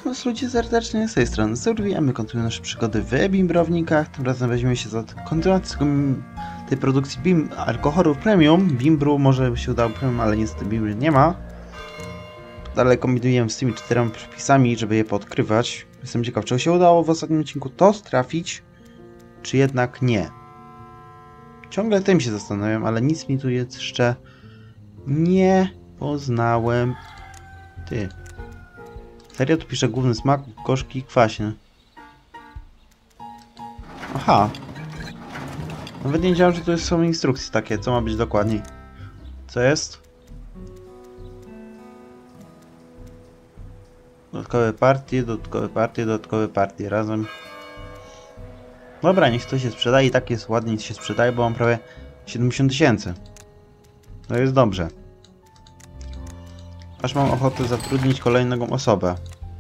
Witam was ludzie serdecznie, z tej strony Survey, kontynuujemy nasze przygody w bimbrownikach. Tym razem weźmiemy się za kontynuację tej produkcji alkoholu premium. Bimbru może by się udało premium, ale niestety bimbru nie ma. Dalej kombinujemy z tymi 4 przepisami, żeby je podkrywać. Jestem ciekaw, czy się udało w ostatnim odcinku to trafić, czy jednak nie. Ciągle tym się zastanawiam, ale nic mi tu jeszcze nie poznałem. Ty. Serio tu pisze główny smak, gorzki i kwaśny. Aha. Nawet nie wiedziałem, że tu są instrukcje takie, co ma być dokładniej. Co jest? Dodatkowe partie razem. Dobra, niech to się sprzedaje i tak jest ładnie się sprzedaje, bo mam prawie 70 000. To jest dobrze. Aż mam ochotę zatrudnić kolejną osobę.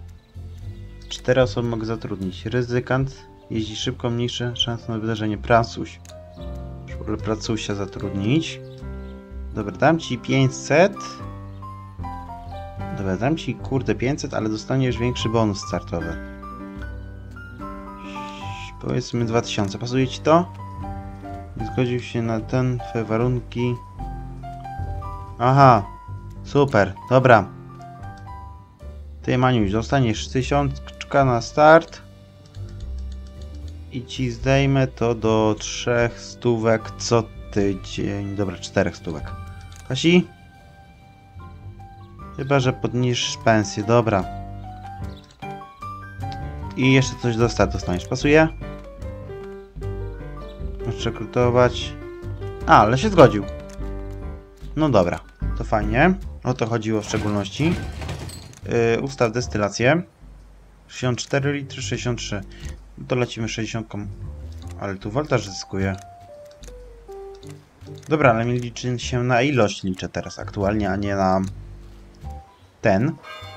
4 osoby mogę zatrudnić. Ryzykant, jeździ szybko, mniejsze szanse na wydarzenie. Pracuś. Muszę pracusia zatrudnić. Dobra, dam ci 500. Dobra, dam ci kurde 500, ale dostaniesz większy bonus startowy. Powiedzmy 2000. Pasuje ci to? Zgodził się na te warunki. Aha. Super, dobra. Ty Maniuś, dostaniesz 1000 na start. I ci zdejmę to do 300 co tydzień. Dobra, 400. Kasi? Chyba, że podniesiesz pensję, dobra. I jeszcze coś dostaniesz. Pasuje? Możesz rekrutować. A, ale się zgodził. No dobra, to fajnie. O to chodziło w szczególności. Ustaw destylację. 64 litry, 63. To lecimy 60. Ale tu woltaż zyskuje. Dobra, ale mi liczy się na ilość liczę teraz aktualnie, a nie na ten.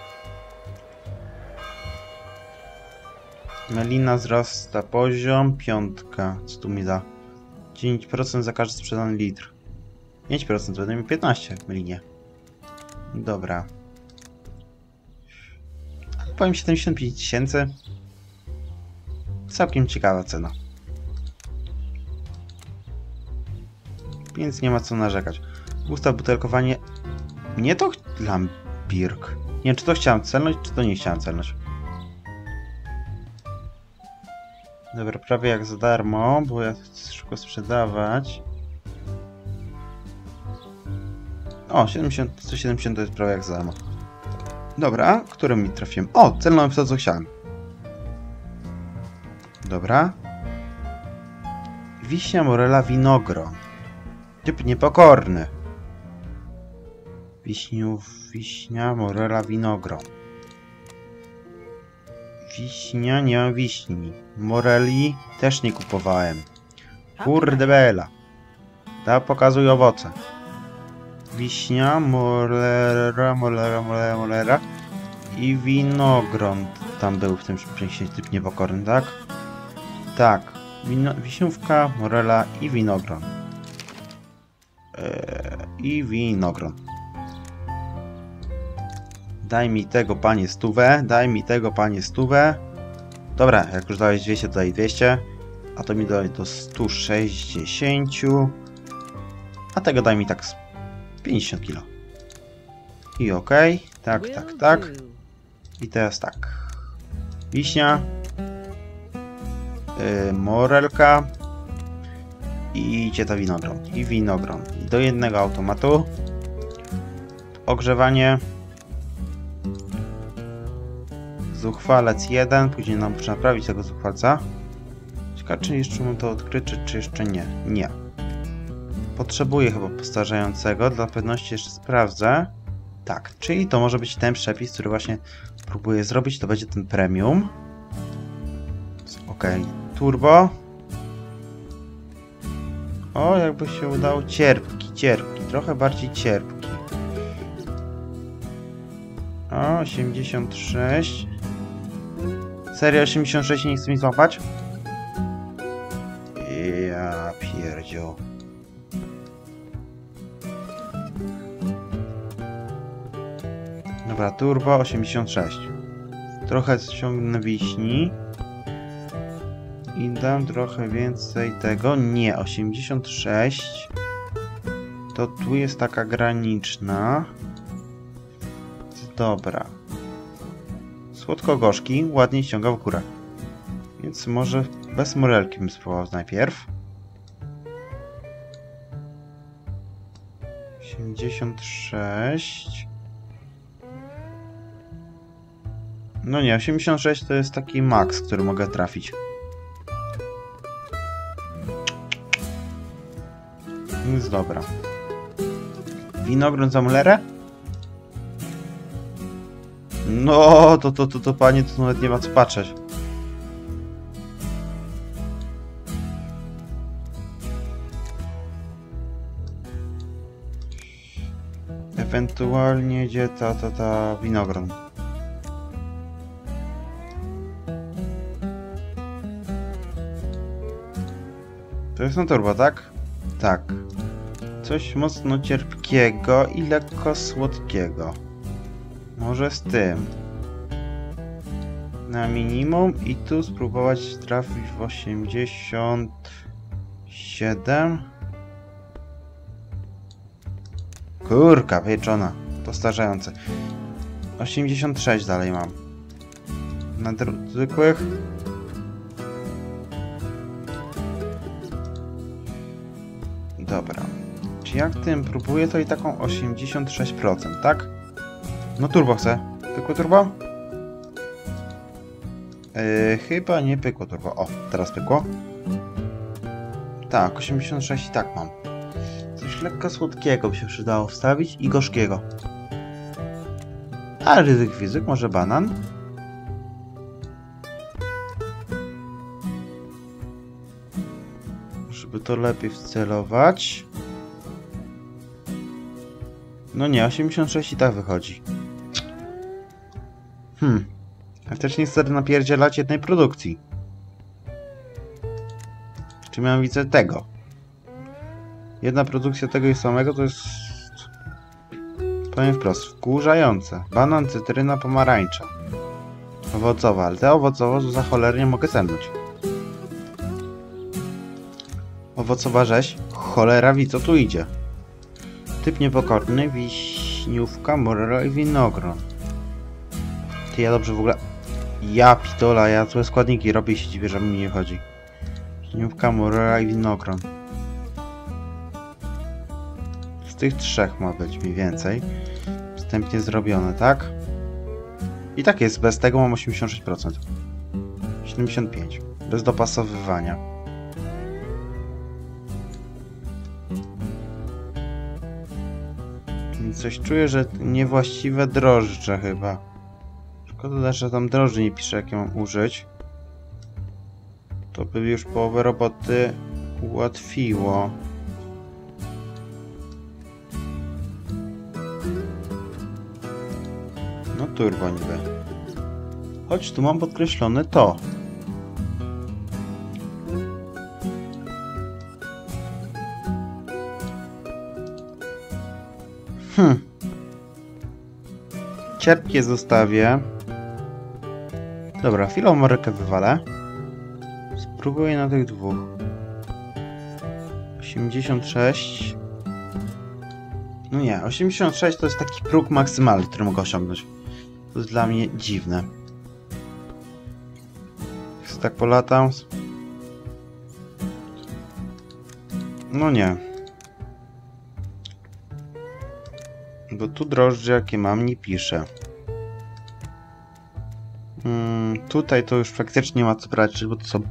Melina wzrasta poziom. 5. Co tu mi da? 9% za każdy sprzedany litr. 5% będę miał 15 w Melinie. Dobra. Powiem 75 000. Całkiem ciekawa cena. Więc nie ma co narzekać. Ustaw butelkowanie. Nie to Lampirk. Nie wiem, czy to chciałem celnąć, czy to nie chciałem celnąć. Dobra, prawie jak za darmo, bo ja chcę szybko sprzedawać. O, 170 to jest prawie jak za darmo. Dobra, którym mi trafiłem? O, celnąłem w to, co chciałem. Dobra. Wiśnia, morela, winogron. Typ niepokorny. Wiśnia, morela, winogron. Wiśnia, nie mam wiśni. Moreli też nie kupowałem. Kurde bela. Ta pokazuj owoce. Wiśnia, molera i winogron tam był w tym przepisie typ niepokorny, tak? Tak. Wiśniówka, morela i winogron. I winogron. Daj mi tego panie 100. Daj mi tego panie 100. Dobra, jak już dałeś 200, to daj 200. A to mi daj do 160. A tego daj mi tak 50 kg. I okej. Tak. I teraz tak. Wiśnia. Morelka. I cieta winogron. I winogron. I do jednego automatu. Ogrzewanie. Zuchwalec 1. Później nam muszę naprawić tego zuchwalca. Ciekawe, czy jeszcze mam to odkryć, czy jeszcze nie. Nie. Potrzebuję chyba postarzającego. Dla pewności jeszcze sprawdzę. Tak, czyli to może być ten przepis, który właśnie próbuję zrobić. To będzie ten premium. Ok. Turbo. O, jakby się udało. Cierpki. Trochę bardziej cierpki. O, 86. Serio, 86 nie chce mi złapać? Ja pierdziu. Dobra, turbo 86. Trochę ściągnę wiśni. I dam trochę więcej tego. Nie, 86. To tu jest taka graniczna. Dobra. Słodko-gorzki ładnie ściąga w górę. Więc może bez morelki bym spróbował najpierw. 86. No nie, 86 to jest taki maks, który mogę trafić. Więc dobra. Winogron za mulerę? No, to panie, to nawet nie ma co patrzeć. Ewentualnie gdzie ta winogron. To jest na turbo, tak? Tak. Coś mocno cierpkiego i lekko słodkiego. Może z tym. Na minimum i tu spróbować trafić w 87. Kurka pieczona. To starzejące. 86 dalej mam. Na zwykłych. Dobra. Czy jak tym próbuję, to i taką 86%, tak? No turbo chcę. Pykło turbo? Chyba nie pykło turbo. O, teraz pykło. Tak, 86 i tak mam. Coś lekko słodkiego by się przydało wstawić i gorzkiego. A ryzyk fizyk, może banan? Żeby to lepiej wcelować. No nie, 86 i tak wychodzi. A też nie chcę napierdzielać jednej produkcji. Czy mianowicie tego. Jedna produkcja tego i samego to jest... Powiem wprost, wkurzające. Banan, cytryna, pomarańcza. Owocowa, ale te owocowe to za cholernie mogę zemdleć. Owocowa rzeź, cholera wie co tu idzie. Typ niepokorny, wiśniówka, morela i winogron. Ty, ja dobrze w ogóle... Ja pitola, ja złe składniki robię i się dziwię, że mi nie chodzi. Wiśniówka, morela i winogron. Z tych trzech ma być mniej więcej. Wstępnie zrobione, tak? I tak jest, bez tego mam 86%. 75%. Bez dopasowywania. Coś czuję, że niewłaściwe drożdże chyba. Szkoda, że tam drożdży nie pisze, jakie mam użyć. To by już połowę roboty ułatwiło. No turbo niby. Choć tu mam podkreślone to. Cierpkie zostawię. Dobra, chwilą morkę wywalę. Spróbuję na tych dwóch. 86. No nie, 86 to jest taki próg maksymalny, który mogę osiągnąć. To jest dla mnie dziwne. Jak tak polatam. No nie. Bo tu drożdże jakie mam nie pisze. Tutaj to już faktycznie nie ma co brać, bo to są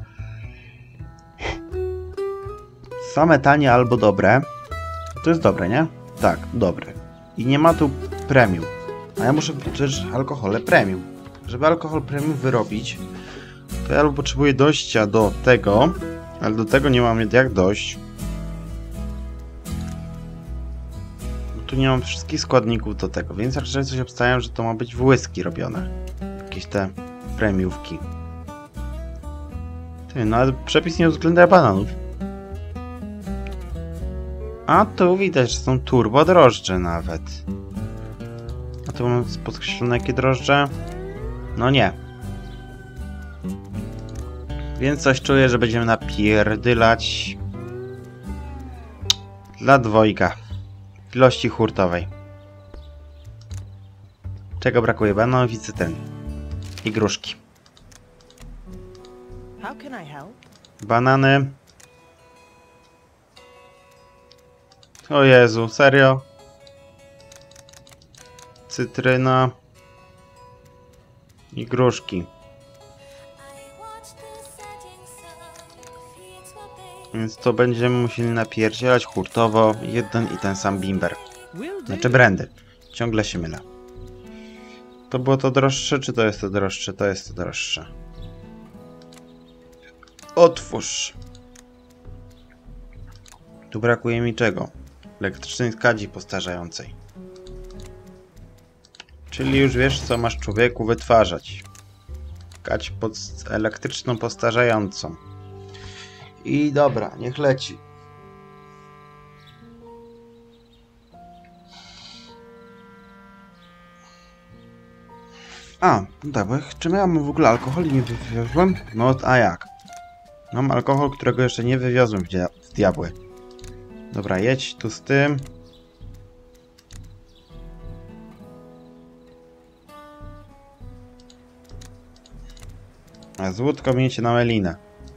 same tanie albo dobre. To jest dobre, nie? Tak, dobre. I nie ma tu premium. A ja muszę przecież alkohole premium. Żeby alkohol premium wyrobić, to ja albo potrzebuję dojścia do tego, ale do tego nie mam jak dojść. Tu nie mam wszystkich składników do tego, więc raczej coś obstawiam, że to ma być w whisky robione. Jakieś te premiówki. Ty, no ale przepis nie uwzględnia bananów. A tu widać, że są turbo drożdże nawet. A tu mam podkreślone jakie drożdże? No nie. Więc coś czuję, że będziemy napierdylać dla dwojga. Ilości hurtowej. Czego brakuje? Bananów i cytryn. I gruszki. Banany. O Jezu, serio? Cytryna. I gruszki. Więc to będziemy musieli napierdzielać hurtowo jeden i ten sam bimber. Znaczy brandy. Ciągle się mylę. To było to droższe, czy to jest to droższe? To jest to droższe. Otwórz. Tu brakuje mi czego? Elektrycznej kadzi postarzającej. Czyli już wiesz, co masz człowieku wytwarzać. Kadź elektryczną postarzającą. I dobra, niech leci. A, no tak, bo czy ja mam w ogóle alkohol i nie wywiozłem? No, a jak? Mam alkohol, którego jeszcze nie wywiozłem w diabły. Dobra, jedź tu z tym. A z łódką miecie na melinę.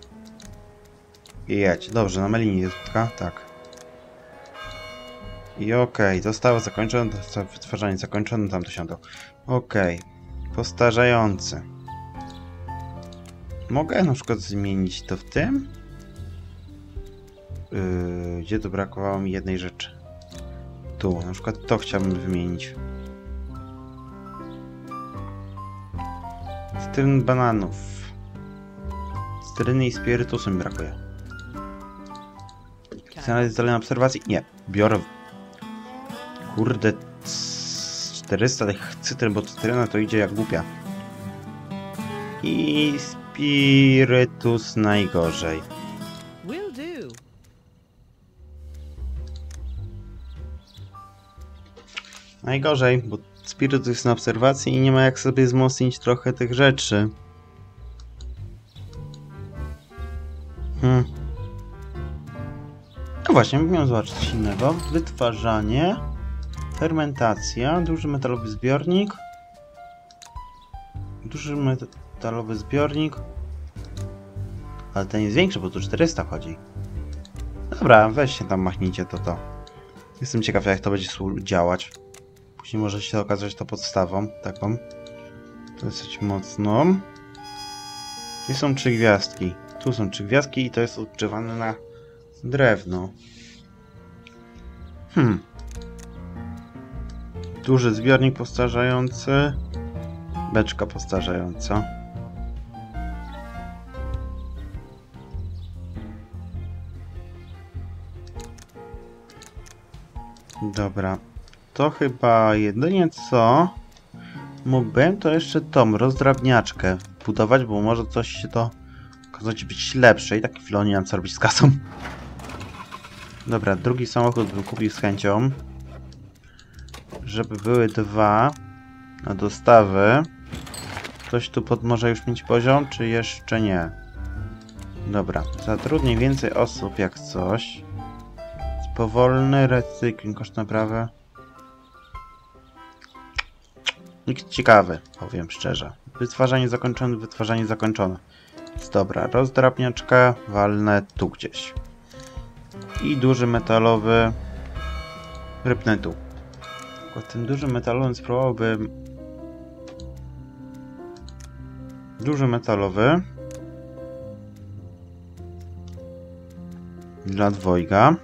I jedź. Dobrze, na melinie jest łódka? Tak. I okej, zostało zakończone, wytwarzanie zakończone, tam dosiądą. Okej. Postarzający. Mogę na przykład zmienić to w tym? Gdzie tu brakowało mi jednej rzeczy? Tu, na przykład to chciałbym wymienić. Cytryn bananów. Cytryny i spirytusu mi brakuje. Znaleźć zdolne obserwacji? Nie. Biorę. Kurde. 400 tych cytryn, bo cytryna to idzie jak głupia. I spirytus najgorzej. Najgorzej, bo spirytus jest na obserwacji i nie ma jak sobie wzmocnić trochę tych rzeczy. No właśnie, miałem zobaczyć coś innego. Wytwarzanie, fermentacja, duży metalowy zbiornik. Duży metalowy zbiornik. Ale ten jest większy, bo tu 400 chodzi. Dobra, weź się tam machnijcie to. Jestem ciekaw, jak to będzie działać. Później może się okazać to podstawą taką. Dosyć mocną. Tu są 3 gwiazdki. Tu są 3 gwiazdki i to jest odgrzewane na drewno. Duży zbiornik postarzający. Beczka postarzająca. Dobra. To chyba jedynie co mógłbym, to jeszcze tą rozdrabniaczkę budować, bo może coś się to okazać być lepsze i tak chwilę nie mam co robić z kasą. Dobra, drugi samochód bym kupił z chęcią. Żeby były 2 na dostawy. Ktoś tu może już mieć poziom, czy jeszcze nie? Dobra, zatrudnię więcej osób jak coś. Powolny recykling, koszt naprawy. Nikt ciekawy, powiem szczerze. Wytwarzanie zakończone, Jest dobra, rozdrabniaczka walnę tu gdzieś. I duży metalowy rypnę tu. Tylko tym dużym metalowym spróbowałbym... Duży metalowy. Dla dwojga.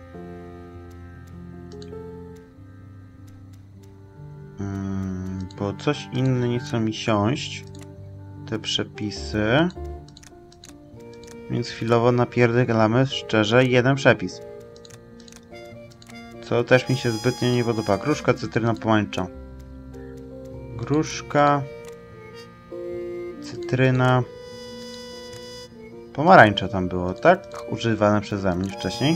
Bo coś inne nie chce mi siąść. Te przepisy. Więc chwilowo napierdolamy szczerze jeden przepis. Co też mi się zbytnio nie podoba. Gruszka, cytryna, pomarańcza. Gruszka. Cytryna. Pomarańcza tam było, tak? Używane przeze mnie wcześniej.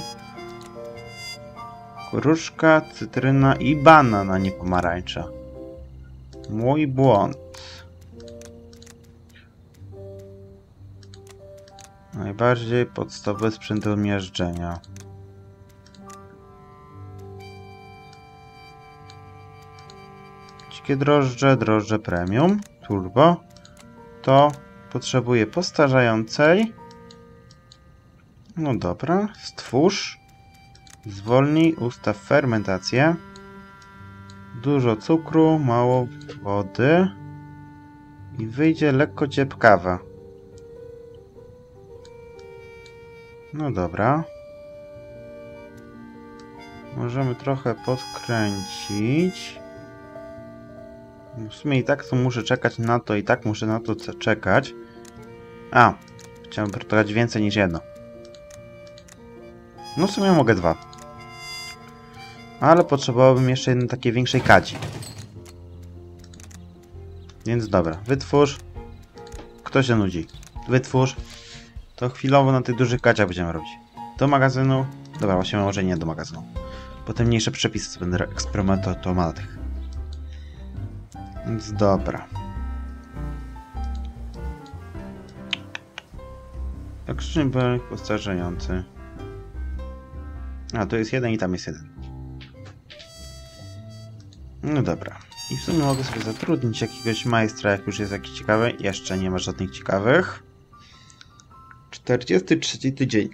Gruszka, cytryna i banan, a nie pomarańcza. Mój błąd. Najbardziej podstawowy sprzęt do miażdżenia. Dzikie drożdże, drożdże premium, turbo. To potrzebuje postarzającej. No dobra, stwórz. Zwolnij, ustaw fermentację. Dużo cukru, mało wody. I wyjdzie lekko ciepkawa. No dobra. Możemy trochę podkręcić. W sumie i tak to muszę czekać na to, i tak muszę na to czekać. A, chciałem produkować więcej niż jedno. No w sumie mogę 2. Ale potrzebowałbym jeszcze jednej takiej większej kadzi. Więc dobra, wytwórz. Kto się nudzi? Wytwórz. To chwilowo na tych dużych kadziach będziemy robić. Do magazynu. Dobra, właśnie może nie do magazynu. Potem mniejsze przepisy będę eksperymentował na tych. Więc dobra. Toksyczny błęk postarzający. A, to jest jeden i tam jest jeden. No dobra. I w sumie mogę sobie zatrudnić jakiegoś majstra, jak już jest jakiś ciekawy. Jeszcze nie ma żadnych ciekawych. 43 tydzień.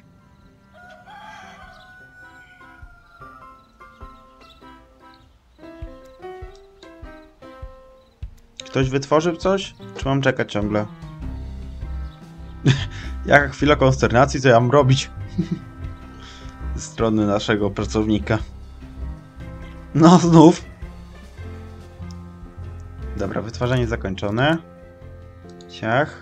Ktoś wytworzył coś? Czy mam czekać ciągle? Jaka chwila konsternacji, co ja mam robić? Ze strony naszego pracownika. No znów. Dobra, wytwarzanie zakończone. Ciach.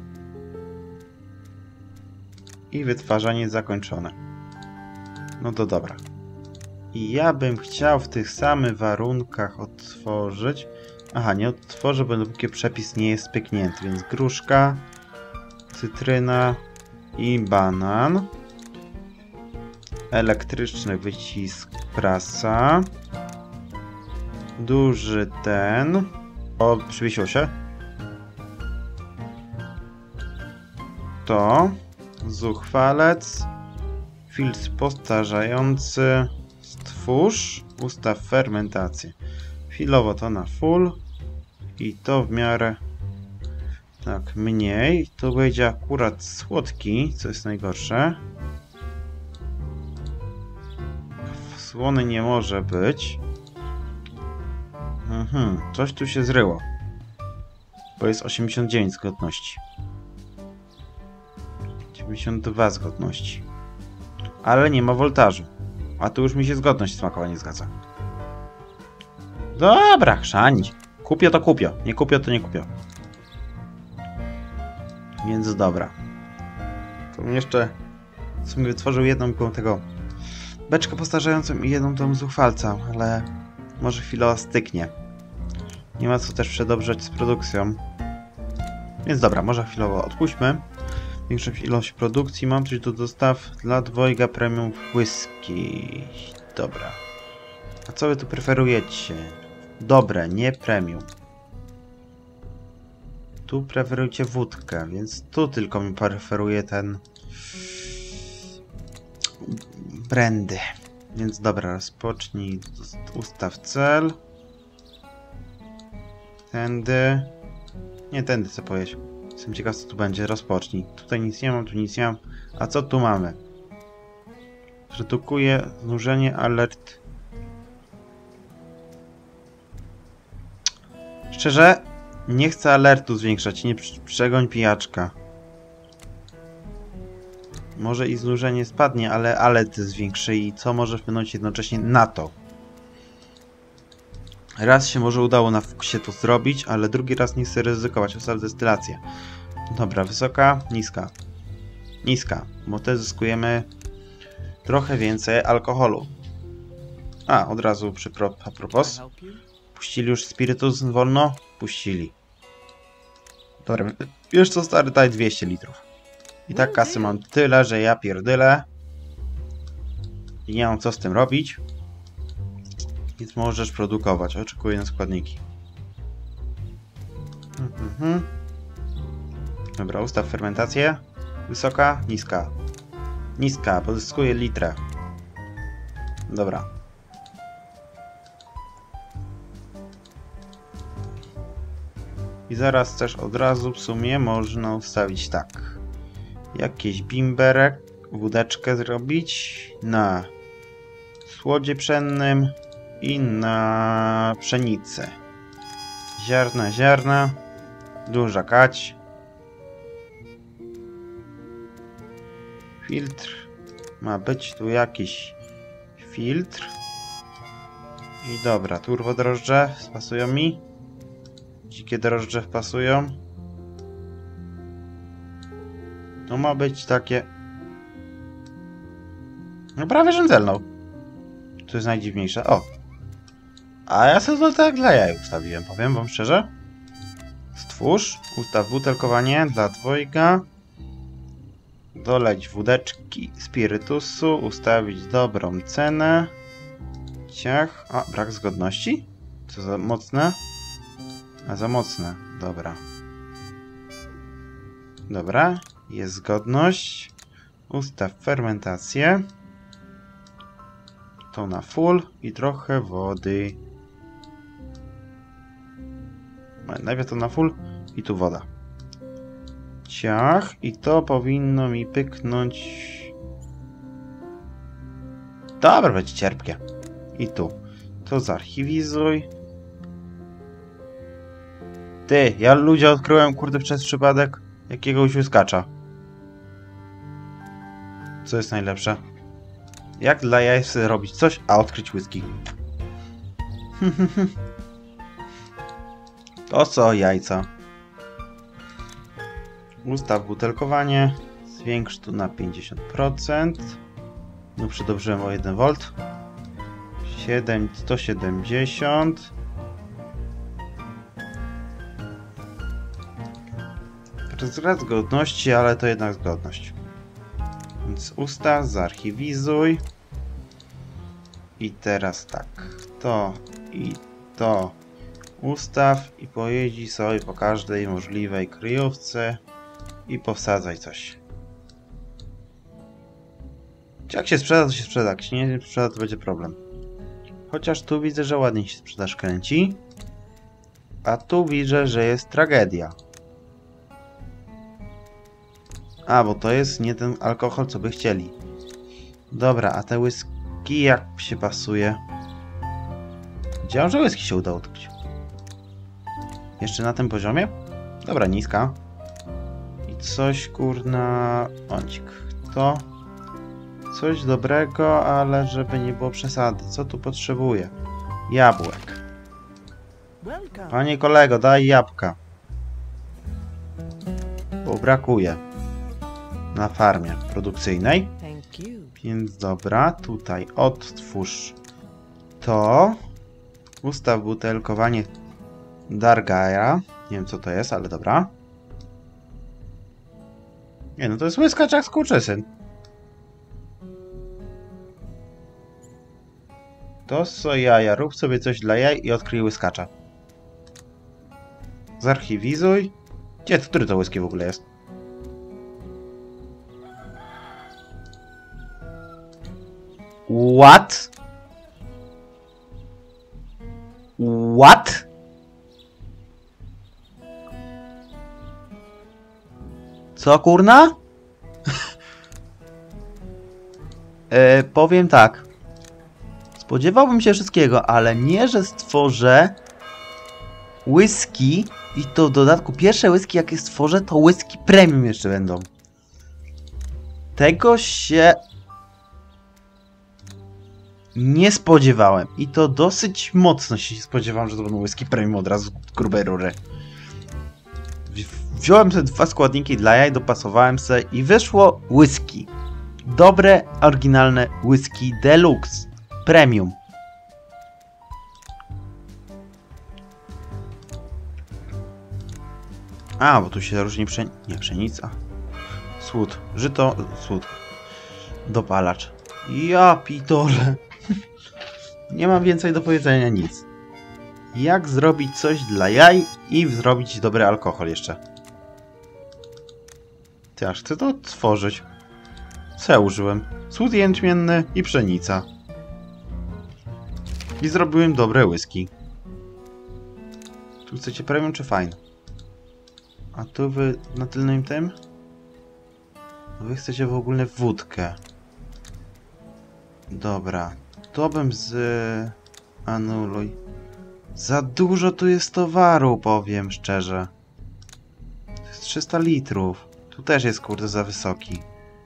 I wytwarzanie zakończone. No to dobra. I ja bym chciał w tych samych warunkach odtworzyć. Aha, nie odtworzę, bo dopóki przepis nie jest pyknięty, więc gruszka, cytryna i banan. Elektryczny wycisk prasa. Duży ten. O, przywiesiło się. To. Zuchwalec. Filtr postarzający. Stwórz. Ustaw fermentację. Chwilowo to na full. I to w miarę tak mniej. Tu będzie akurat słodki, co jest najgorsze. Słony nie może być. Coś tu się zryło. Bo jest 89 zgodności. 92 zgodności. Ale nie ma woltażu. A tu już mi się zgodność smakowa nie zgadza. Dobra, chrzanić. Kupię to kupię. Nie kupię to nie kupię. Więc dobra. To bym jeszcze w sumie wytworzył jedną tego beczkę postarzającą i jedną tą zuchwalca, ale może chwilę styknie. Nie ma co też przedobrzeć z produkcją. Więc dobra, może chwilowo odpuśćmy. Większą ilość produkcji. Mam coś do dostaw dla dwojga premium whisky. Dobra. A co wy tu preferujecie? Dobre, nie premium. Tu preferujecie wódkę, więc tu tylko mi preferuje ten brandy. Więc dobra, rozpocznij. Ustaw cel. Tędy. Nie tędy chcę pojeść. Jestem ciekaw, co tu będzie. Rozpocznij. Tutaj nic nie mam, tu nic nie mam. A co tu mamy? Redukuje znużenie alert. Szczerze, nie chcę alertu zwiększać. Nie przegoń pijaczka. Może i znużenie spadnie, ale alert zwiększy i co może wpłynąć jednocześnie na to. Raz się może udało na fuksie to zrobić, ale drugi raz nie chcę ryzykować. Ustaw destylację. Dobra, wysoka, niska. Niska, bo też zyskujemy trochę więcej alkoholu. A, od razu a propos. Puścili już spirytus wolno? Puścili. Dobra, wiesz co stary, daj 200 litrów. I tak kasy mam tyle, że ja pierdylę. I nie mam co z tym robić. Więc możesz produkować. Oczekuję na składniki. Dobra, ustaw fermentację. Wysoka? Niska. Niska, pozyskuję litrę. Dobra. I zaraz też od razu w sumie można ustawić tak. Jakieś bimberek, wódeczkę zrobić na słodzie pszennym i na pszenicę. Ziarna, ziarna, duża kać. Filtr. Ma być tu jakiś filtr. I dobra, turbodrożdże pasują mi. Dzikie drożdże wpasują. To ma być takie... No prawie rzędzelną. To jest najdziwniejsze. O! A ja sobie to tak dla jaj ustawiłem, powiem wam szczerze. Stwórz, ustaw butelkowanie dla dwojga. Doleć wódeczki spirytusu, ustawić dobrą cenę. Ciach. A, brak zgodności? Co za mocne? A za mocne, dobra. Dobra, jest zgodność. Ustaw fermentację. To na full i trochę wody. Najpierw to na full i tu woda. Ciach, i to powinno mi pyknąć. Dobra, będzie cierpkie. I tu. To zarchiwizuj. Ty, ja ludzie odkryłem, kurde, przez przypadek jakiegoś łyskacza. Co jest najlepsze? Jak dla jaj sobie robić coś, a odkryć whisky? To co jajca? Ustaw butelkowanie. Zwiększ tu na 50%. No przedobrzyłem o 1 V. 170. Brak zgodności, ale to jednak zgodność. Więc ustaw, zarchiwizuj. I teraz tak. To i to ustaw i pojeździ sobie po każdej możliwej kryjówce i powsadzaj coś. Jak się sprzeda, to się sprzeda. Jak się nie sprzeda, to będzie problem. Chociaż tu widzę, że ładnie się sprzedaż kręci. A tu widzę, że jest tragedia. A, bo to jest nie ten alkohol, co by chcieli. Dobra, a te whisky jak się pasuje? Widziałem, że whisky się udało odkryć. Jeszcze na tym poziomie? Dobra, niska. I coś, kurna... Bądź to... Coś dobrego, ale żeby nie było przesady. Co tu potrzebuję? Jabłek. Panie kolego, daj jabłka. Bo brakuje. Na farmie produkcyjnej. Więc dobra, tutaj odtwórz to. Ustaw butelkowanie Dargaja. Nie wiem co to jest, ale dobra. Nie no, to jest łyskacz jak skurczysyn. To co jaja, rób sobie coś dla jaj i odkryj łyskacza. Zarchiwizuj. Gdzie, który to whisky w ogóle jest? What? What? Co kurna? Powiem tak. Spodziewałbym się wszystkiego, ale nie, że stworzę whisky i to w dodatku pierwsze whisky jakie stworzę, to whisky premium jeszcze będą. Tego się nie spodziewałem i to dosyć mocno się spodziewałem, że to będą whisky premium od razu z grubej rury. Wziąłem sobie 2 składniki dla jaj, dopasowałem sobie i wyszło whisky. Dobre, oryginalne whisky deluxe. Premium. A, bo tu się różni nie, pszenica. Słód. Żyto, słód. Dopalacz. Ja pitole. Nie mam więcej do powiedzenia nic. Jak zrobić coś dla jaj i zrobić dobry alkohol jeszcze. Ty, aż chcę to odtworzyć. Co ja użyłem? Słód jęczmienny i pszenica. I zrobiłem dobre whisky. Tu chcecie premium czy fajne? A tu wy na tylnym tym? Wy chcecie w ogóle wódkę. Dobra. To bym z... Anuluj. Za dużo tu jest towaru, powiem szczerze. To jest 300 litrów. Tu też jest, kurde, za wysoki.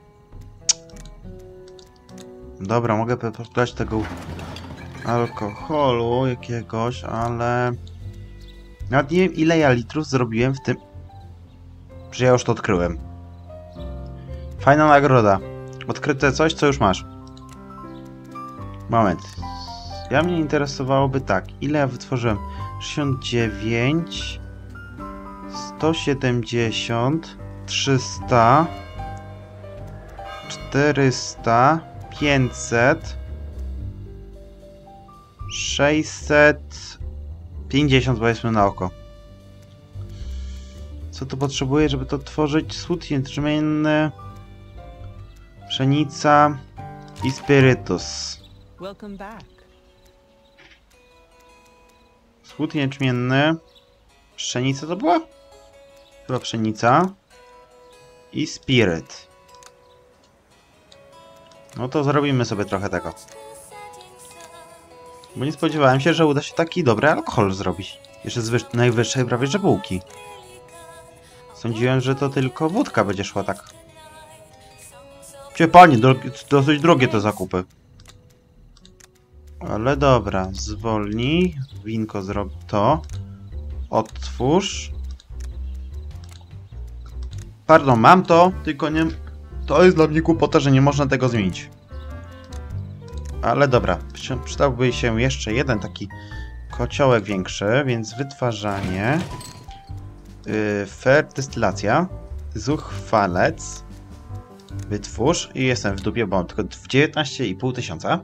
Dobra, mogę podać tego alkoholu jakiegoś, ale... Nawet nie wiem, ile ja litrów zrobiłem w tym... Że ja już to odkryłem. Fajna nagroda. Odkryte coś, co już masz. Moment. Ja mnie interesowałoby tak. Ile ja wytworzyłem? 69... 170... 300... 400... 500... 650 powiedzmy na oko. Co tu potrzebuję, żeby to tworzyć? Słód jęczmienny, pszenica i spirytus. Słód jęczmienny, pszenica to była? Chyba pszenica i spiryt. No to zrobimy sobie trochę tego. Bo nie spodziewałem się, że uda się taki dobry alkohol zrobić. Jeszcze z najwyższej prawie że półki. Sądziłem, że to tylko wódka będzie szła tak. Cie panie, dosyć drogie te zakupy. Ale dobra, zwolnij. Winko zrob to. Otwórz. Pardon, mam to, tylko nie... To jest dla mnie głupota, że nie można tego zmienić. Ale dobra, przydałby się jeszcze jeden taki kociołek większy, więc wytwarzanie, fertystylacja, zuchwalec, wytwórz i jestem w dupie, bo mam tylko 19,5 tysiąca.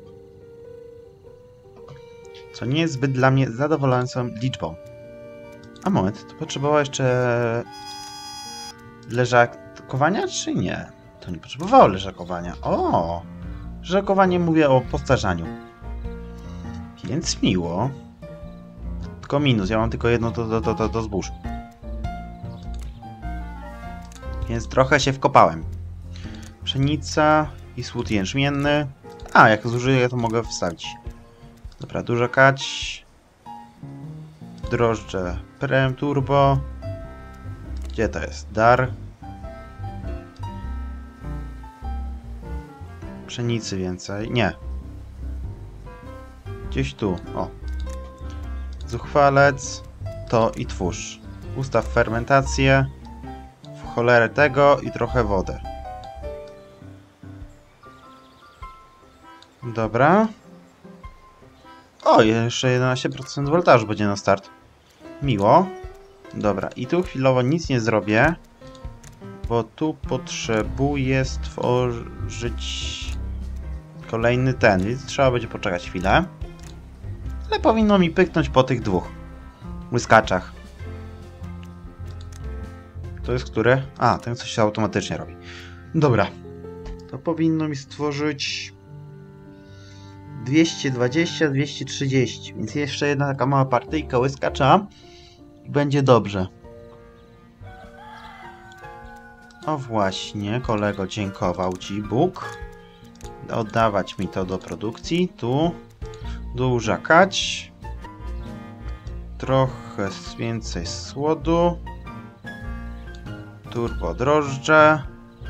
Co nie jest zbyt dla mnie zadowalającą liczbą. A moment, to potrzebowało jeszcze leżakowania, czy nie? To nie potrzebowało leżakowania. O! Leżakowanie mówię o postarzaniu. Więc miło. Tylko minus, ja mam tylko jedno do zbóż. Więc trochę się wkopałem. Pszenica i słód jęczmienny. A, jak zużyję, to mogę wstawić. Dobra, duża kać. Drożdże Prem Turbo. Gdzie to jest? Dar. Pszenicy więcej. Nie. Gdzieś tu. O. Zuchwalec. To i twórz. Ustaw fermentację. W cholerę tego i trochę wodę. Dobra. O, jeszcze 11% voltażu będzie na start. Miło. Dobra, i tu chwilowo nic nie zrobię, bo tu potrzebuję stworzyć kolejny ten, więc trzeba będzie poczekać chwilę. Ale powinno mi pyknąć po tych dwóch błyskaczach. To jest który? A, ten coś się automatycznie robi. Dobra. To powinno mi stworzyć 220, 230, więc jeszcze jedna taka mała partyjka łyskacza i będzie dobrze. O właśnie, kolego, dziękował Ci Bóg. Oddawać mi to do produkcji. Tu duża kać. Trochę więcej słodu. Turbo drożdże.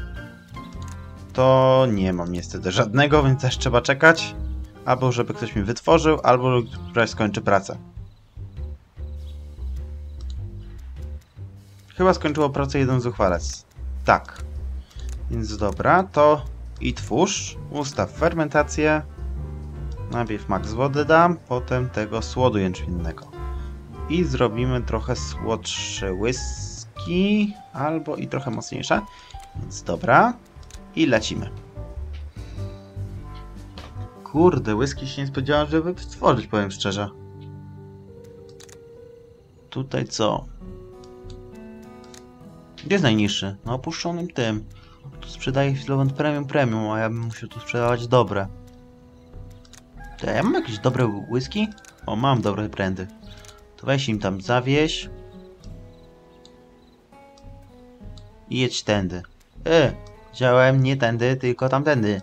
To nie mam niestety żadnego, więc też trzeba czekać. Albo żeby ktoś mi wytworzył, albo któraś skończy pracę. Chyba skończyło pracę jeden zuchwalec. Tak. Więc dobra, to i twórz. Ustaw fermentację. Najpierw max wody dam, potem tego słodu jęczmiennego. I zrobimy trochę słodsze whisky, albo i trochę mocniejsze. Więc dobra. I lecimy. Kurde, whisky się nie spodziewałem, żeby stworzyć, powiem szczerze. Tutaj co? Gdzie jest najniższy? Na opuszczonym tym. Tu sprzedaje Filament Premium, a ja bym musiał tu sprzedawać dobre. To ja mam jakieś dobre whisky? O, mam dobre brandy. To weź im tam zawieź. I jedź tędy. Wziąłem nie tędy, tylko tamtędy.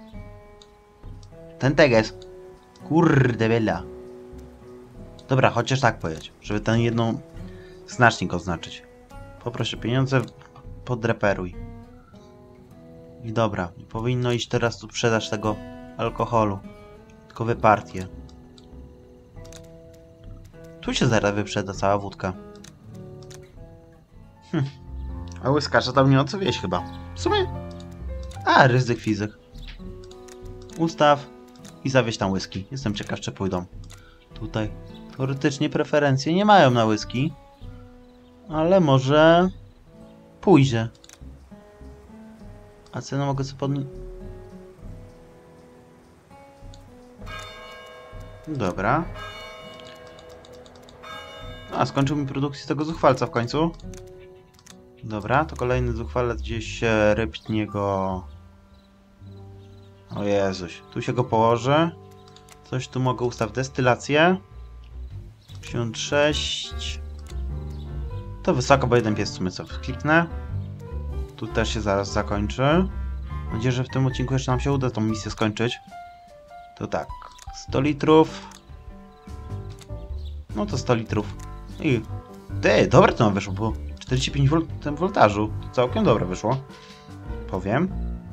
Ten teges. Kurde bella. Dobra, chociaż tak pojedź, żeby ten jedną znacznik oznaczyć. Poproszę pieniądze, podreperuj. I dobra, powinno iść teraz tu sprzedaż tego alkoholu. Tylko wypartie. Tu się zaraz wyprzeda cała wódka. A łyskarza tam nie ma co wieść chyba. W sumie... A, ryzyk fizyk. Ustaw i zawieź tam whisky. Jestem ciekaw, czy pójdą. Tutaj teoretycznie preferencje nie mają na whisky. Ale może... pójdzie. A cenę mogę sobie podnieść... Dobra. A, skończył mi produkcję z tego zuchwalca w końcu. Dobra, to kolejny zuchwalec gdzieś rypnie go... O Jezuś, tu się go położy. Coś tu mogę ustawić. Destylację. 56. To wysoko, bo jeden pies w sumie co kliknę. Tu też się zaraz zakończy. Mam nadzieję, że w tym odcinku jeszcze nam się uda tą misję skończyć. To tak. 100 litrów. No to 100 litrów. I... dobre to nam wyszło, bo 45 V voltażu. Całkiem dobre wyszło. Powiem.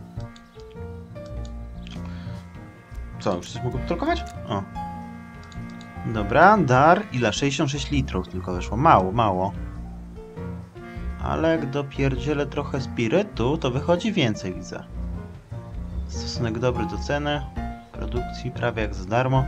Co, już coś mogę potolkować? O. Dobra, dar. Ile? 66 litrów tylko wyszło. Mało, mało. Ale jak dopierdzielę trochę spirytu, to wychodzi więcej, widzę. Stosunek dobry do ceny. Produkcji prawie jak za darmo.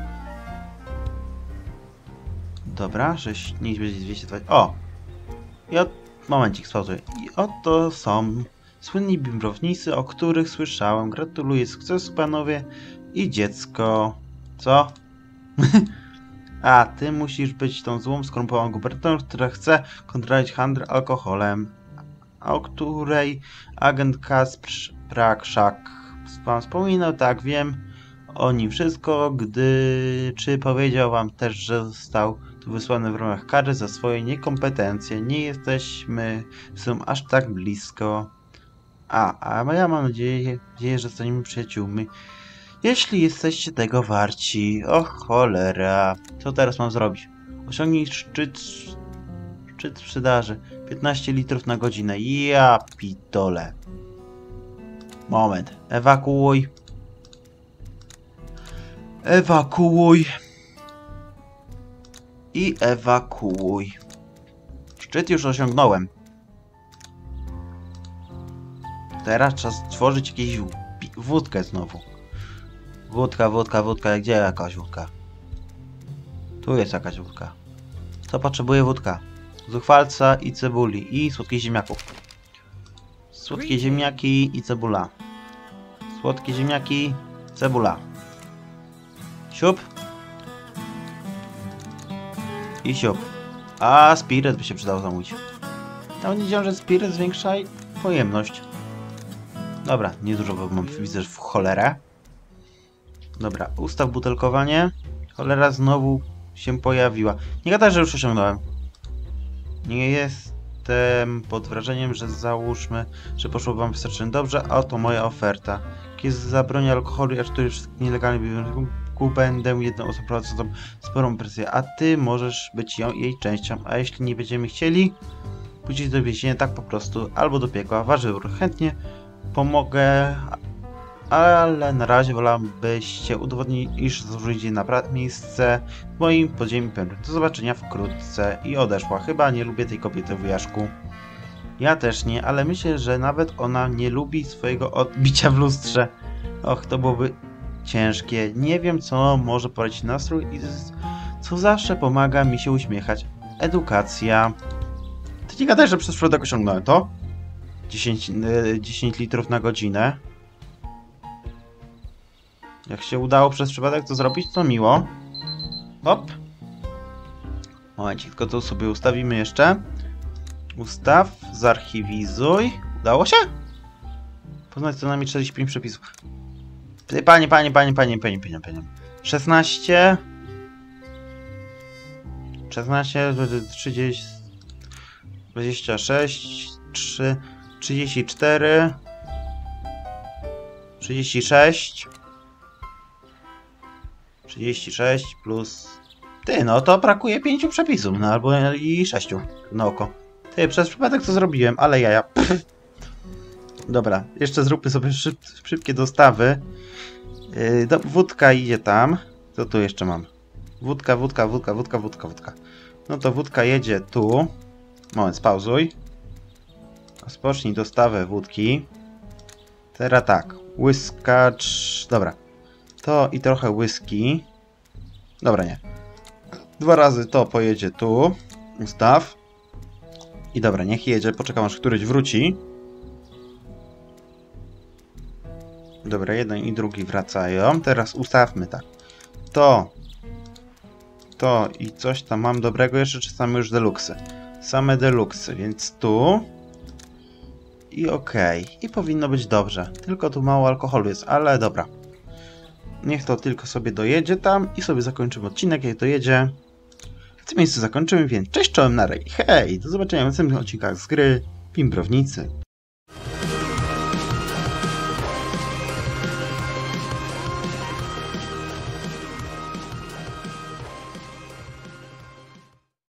Dobra, 6 nic będzie 220. O! Momencik, spauzuję. I oto są słynni bimbrownicy, o których słyszałem. Gratuluję sukcesu, panowie. I dziecko. Co? A, ty musisz być tą złą, skorumpowaną gubernatorą, która chce kontrolować handel alkoholem. A o której agent Kasper Prakszak wam wspominał, tak wiem o nim wszystko, czy powiedział wam też, że został tu wysłany w ramach kary za swoje niekompetencje. Nie jesteśmy są aż tak blisko. A ja mam nadzieję, że zostaniemy przyjaciółmi. Jeśli jesteście tego warci. O cholera. Co teraz mam zrobić? Osiągnij szczyt sprzedaży. 15 litrów na godzinę. Ja pitole. Moment. Ewakuuj. Ewakuuj. I ewakuuj. Szczyt już osiągnąłem. Teraz trzeba stworzyć jakąś wódkę znowu. Wódka. Gdzie jakaś wódka? Tu jest jakaś wódka. Co potrzebuje wódka? Zuchwalca i cebuli. I słodkich ziemniaków. Słodkie ziemniaki i cebula. Słodkie ziemniaki, cebula. Siup. I siup. A spiryt by się przydał zamówić. No nie wiedziałem, że spiryt zwiększa pojemność. Dobra, niedużo, bo mam, widzę, że w cholerę. Dobra, ustaw butelkowanie. Cholera znowu się pojawiła. Nie gadaj, że już osiągnąłem. Nie jestem pod wrażeniem, że załóżmy, że poszło wam wystarczająco dobrze, a oto moja oferta. Kiedy zabronię alkoholu i aż wszystkich nielegalnych będę jedną osobą prowadzącą sporą presję, a ty możesz być jej częścią, a jeśli nie będziemy chcieli, pójdziesz do więzienia tak po prostu, albo do piekła. Wasz wybór. Chętnie pomogę, ale na razie wolałbyście udowodnić, iż zasłużycie na miejsce w moim podziemnym pełnym. Do zobaczenia wkrótce. I odeszła. Chyba nie lubię tej kobiety w wujaszku. Ja też nie, ale myślę, że nawet ona nie lubi swojego odbicia w lustrze. Och, to byłoby ciężkie. Nie wiem, co może poradzić nastrój i co zawsze pomaga mi się uśmiechać. Edukacja. Ty nie gadaj, że przez przypadek osiągnąłem to? 10 litrów na godzinę. Jak się udało przez przypadek to zrobić, to miło. Hop. Momencik, tylko to sobie ustawimy jeszcze. Ustaw, zarchiwizuj. Udało się? Poznać co najmniej 45 przepisów. Panie. 16. 16, 30, 26, 3, 34, 36, 36 plus... Ty, no to brakuje 5 przepisów, no albo i 6 na oko. Ty, przez przypadek to zrobiłem, ale jaja. Dobra, jeszcze zróbmy sobie szybkie dostawy. Wódka idzie tam. Co tu jeszcze mam? Wódka. No to wódka jedzie tu. Moment, spauzuj. Rozpocznij dostawę wódki. Teraz tak. Łyskacz... Dobra. To i trochę whisky. Dobra, nie. 2 razy to pojedzie tu. Ustaw. I dobra, niech jedzie. Poczekam aż któryś wróci. Dobra, jeden i drugi wracają. Teraz ustawmy tak. To i coś tam mam dobrego jeszcze, czy same już deluksy? Same deluksy, więc tu. I okej. I powinno być dobrze. Tylko tu mało alkoholu jest, ale dobra. Niech to tylko sobie dojedzie tam i sobie zakończymy odcinek, jak dojedzie. W tym miejscu zakończymy, więc cześć, czołem, na rej. Hej, do zobaczenia w następnych odcinkach z gry Bimbrownicy.